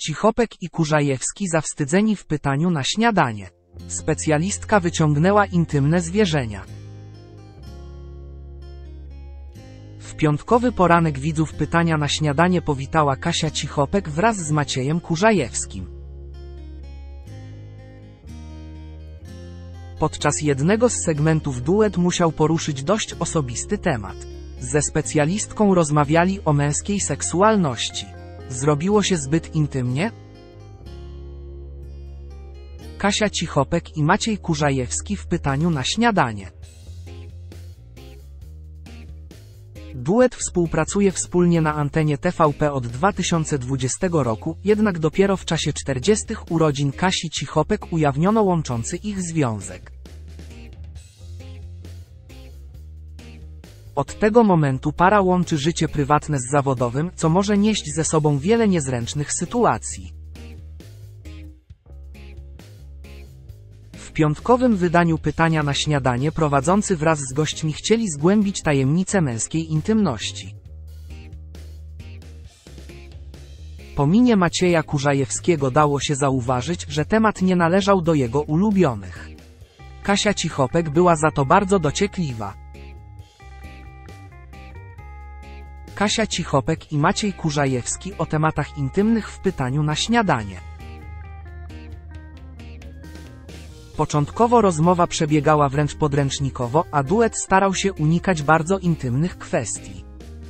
Cichopek i Kurzajewski zawstydzeni w pytaniu na śniadanie. Specjalistka wyciągnęła intymne zwierzenia. W piątkowy poranek widzów pytania na śniadanie powitała Kasia Cichopek wraz z Maciejem Kurzajewskim. Podczas jednego z segmentów duet musiał poruszyć dość osobisty temat. Ze specjalistką rozmawiali o męskiej seksualności. Zrobiło się zbyt intymnie? Kasia Cichopek i Maciej Kurzajewski w pytaniu na śniadanie. Duet współpracuje wspólnie na antenie TVP od 2020 roku, jednak dopiero w czasie 40. urodzin Kasi Cichopek ujawniono łączący ich związek. Od tego momentu para łączy życie prywatne z zawodowym, co może nieść ze sobą wiele niezręcznych sytuacji. W piątkowym wydaniu pytania na śniadanie prowadzący wraz z gośćmi chcieli zgłębić tajemnicę męskiej intymności. Po minie Macieja Kurzajewskiego dało się zauważyć, że temat nie należał do jego ulubionych. Kasia Cichopek była za to bardzo dociekliwa. Kasia Cichopek i Maciej Kurzajewski o tematach intymnych w pytaniu na śniadanie. Początkowo rozmowa przebiegała wręcz podręcznikowo, a duet starał się unikać bardzo intymnych kwestii.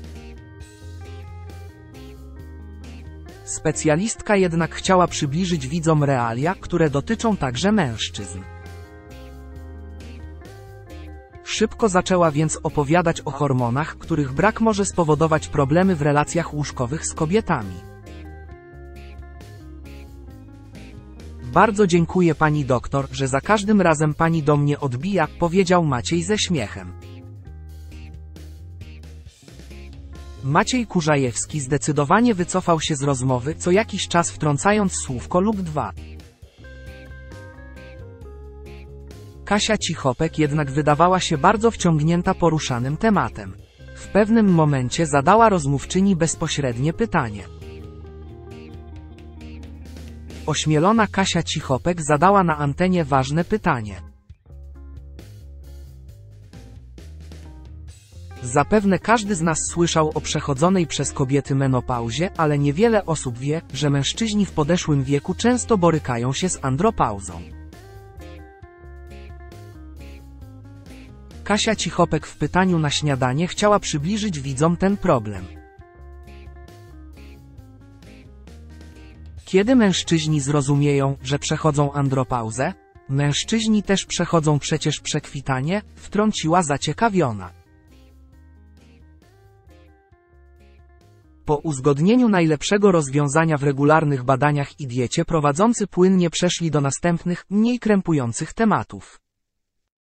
Specjalistka jednak chciała przybliżyć widzom realia, które dotyczą także mężczyzn. Szybko zaczęła więc opowiadać o hormonach, których brak może spowodować problemy w relacjach łóżkowych z kobietami. Bardzo dziękuję pani doktor, że za każdym razem pani do mnie odbija, powiedział Maciej ze śmiechem. Maciej Kurzajewski zdecydowanie wycofał się z rozmowy, co jakiś czas wtrącając słówko lub dwa. Kasia Cichopek jednak wydawała się bardzo wciągnięta poruszanym tematem. W pewnym momencie zadała rozmówczyni bezpośrednie pytanie. Ośmielona Kasia Cichopek zadała na antenie ważne pytanie. Zapewne każdy z nas słyszał o przechodzonej przez kobiety menopauzie, ale niewiele osób wie, że mężczyźni w podeszłym wieku często borykają się z andropauzą. Kasia Cichopek w pytaniu na śniadanie chciała przybliżyć widzom ten problem. Kiedy mężczyźni zrozumieją, że przechodzą andropauzę? Mężczyźni też przechodzą przecież przekwitanie, wtrąciła zaciekawiona. Po uzgodnieniu najlepszego rozwiązania w regularnych badaniach i diecie prowadzący płynnie przeszli do następnych, mniej krępujących tematów.